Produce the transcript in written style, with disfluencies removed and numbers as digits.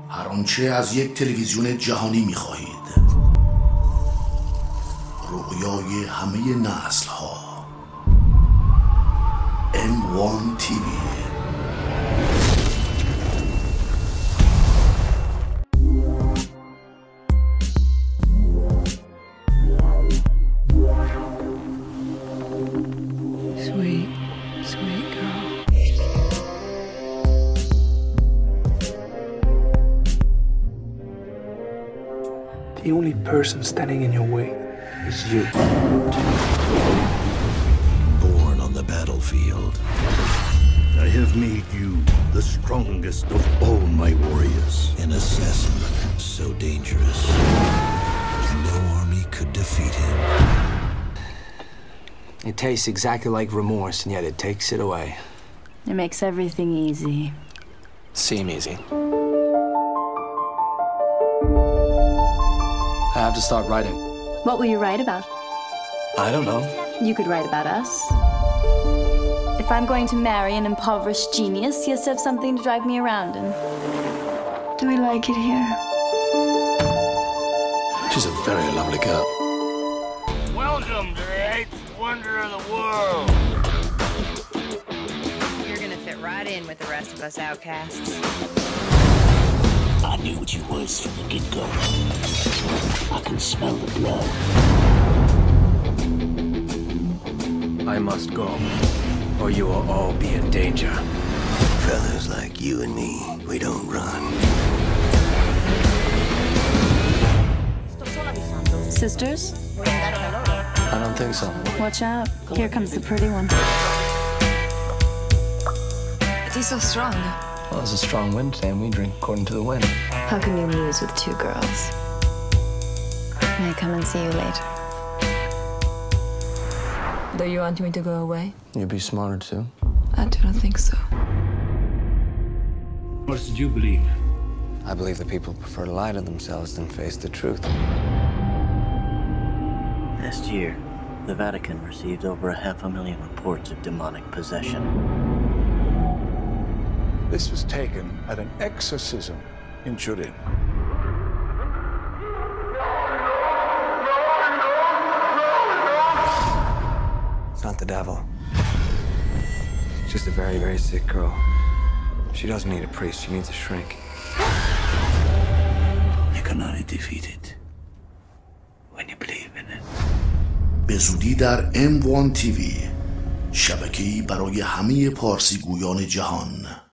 هر آنچه از یک تلویزیون جهانی می‌خواهید. رؤیای همه نسل‌ها. M1 TV. Sweet girl. The only person standing in your way is you. Born on the battlefield, I have made you the strongest of all my warriors. An assassin so dangerous, no army could defeat him. It tastes exactly like remorse, and yet it takes it away. It makes everything easy. Seem easy. I have to start writing. What will you write about? I don't know. You could write about us. If I'm going to marry an impoverished genius, he has to have something to drive me around in. Do we like it here? She's a very lovely girl. Welcome to the eighth wonder of the world. You're gonna fit right in with the rest of us outcasts. I knew what you was from the get-go. I can smell the blood. I must go, or you will all be in danger. Fellas like you and me, we don't run. Sisters? I don't think so. Watch out. Here comes the pretty one. It is so strong. Well, it's a strong wind today, and we drink according to the wind. How can you muse with two girls? May I come and see you later? Do you want me to go away? You'd be smarter, too. I do not think so. What did you believe? I believe that people prefer to lie to themselves than face the truth. Last year, the Vatican received over 500,000 reports of demonic possession. This was taken at an exorcism in Turin. It's not the devil. It's just a very, very sick girl. She doesn't need a priest. She needs a shrink. You can only defeat it when you believe in it. به زودی در M1 TV، شبکه‌ای برای همه پارسی گویان جهان.